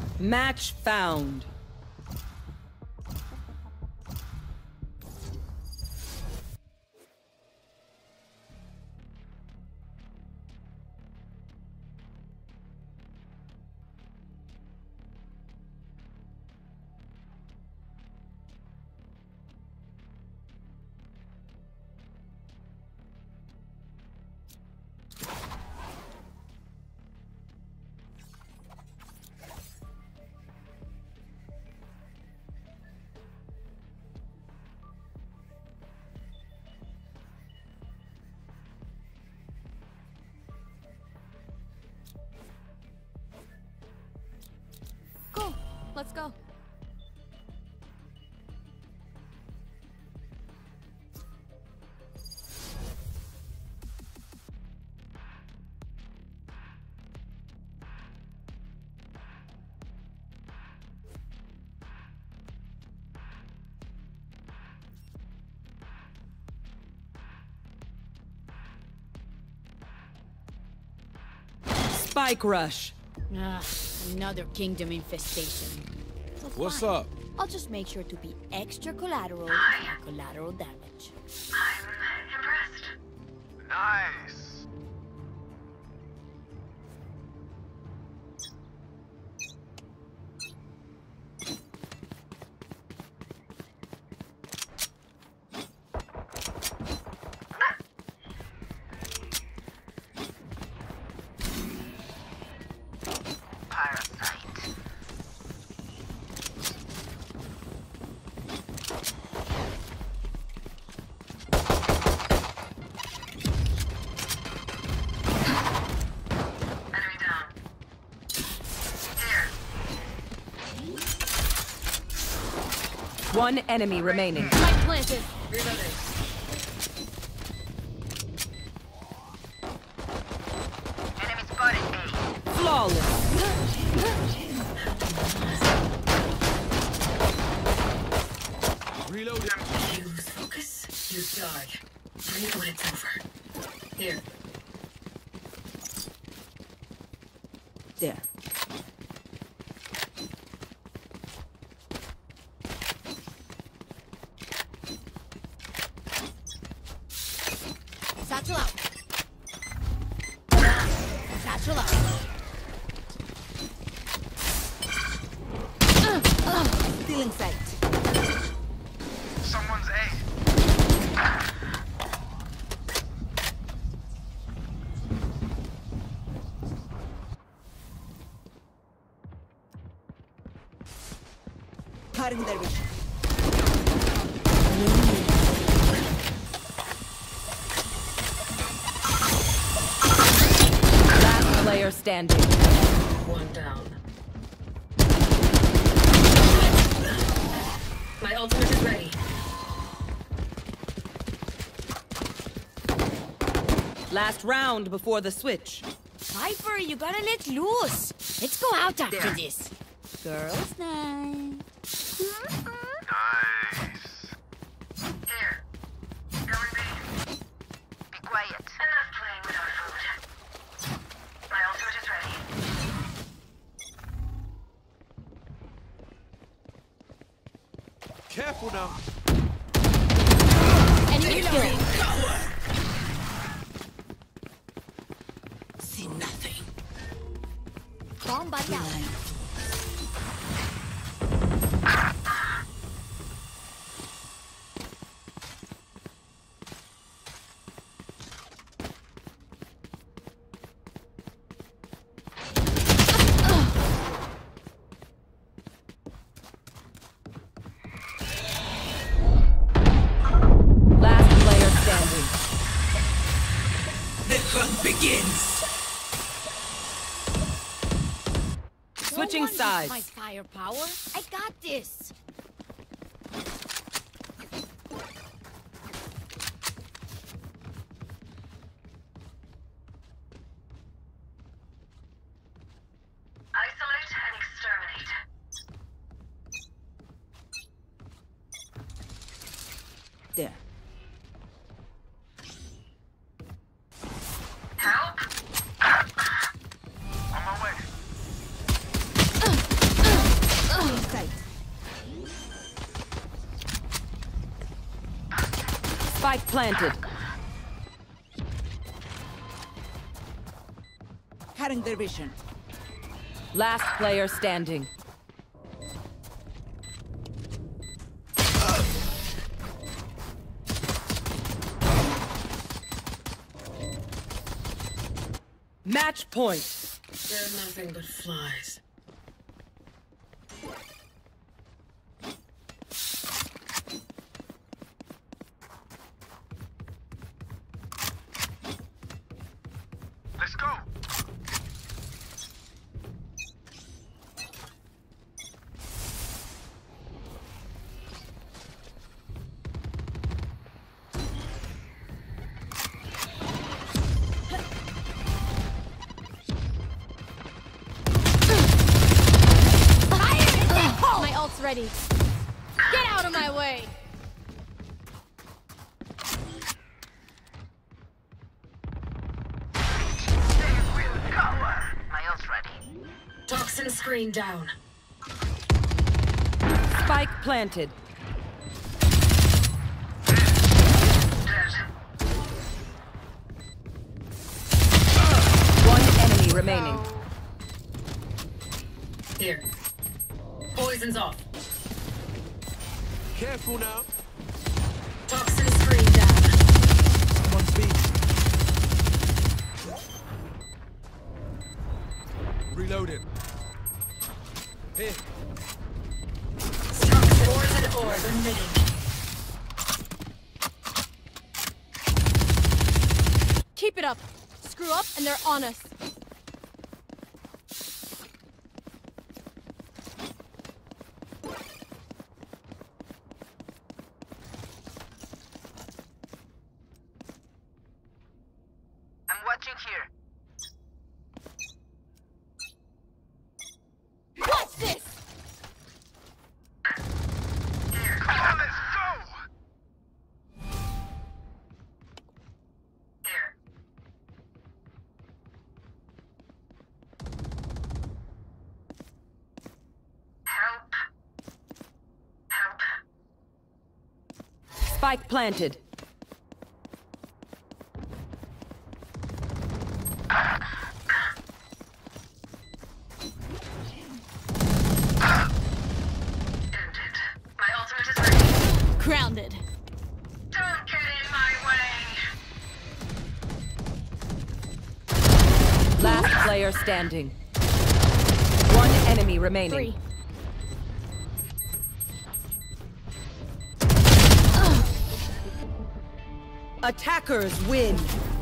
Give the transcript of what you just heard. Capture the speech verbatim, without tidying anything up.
Match found. Let's go. Spike rush. Ah, another kingdom infestation. So What's fine. up? I'll just make sure to be extra collateral for collateral damage. I'm impressed. Nice. One enemy remaining. Spike planted. Reloading. Enemy spotted A. Flawless. Reload him. You lose focus, you dodge. Breathe when it's over. Here. There. Satchel out. Satchel out. Uh, uh, still in sight. Someone's A. Cutting their vision. Last player standing. One down. My ultimate is ready. Last round before the switch. Viper, you gotta let loose. Let's go out after There. this. Girls' night. Nice. Here. Going B. Be quiet. Enough playing with our food. My ultimate is ready. Careful now. Enemy killed. See nothing. Bomb buddy out. Last player standing. The hunt begins. Switching No one beats sides. My firepower. I got this. Isolate and exterminate. There. Help! On my way. Spike planted. Cutting their vision. Last player standing. Match point. They're nothing but flies. Let's go. My ult's ready. Get out of my way! They will cover. My ult's ready. Toxin screen down. Spike planted. Dead. One enemy remaining. Here. Poison's off. Careful now. Toxin screen down. Someone's B. Reloading. Here. Toxin poison orb emitting. Keep it up. Screw up and they're on us. I'm watching here. What's this? Here. Come on, let's go. Here. Help. Help. Spike planted. Ended. My ultimate is ready. Grounded. Don't get in my way. Last player standing. One enemy remaining. Three. Attackers win.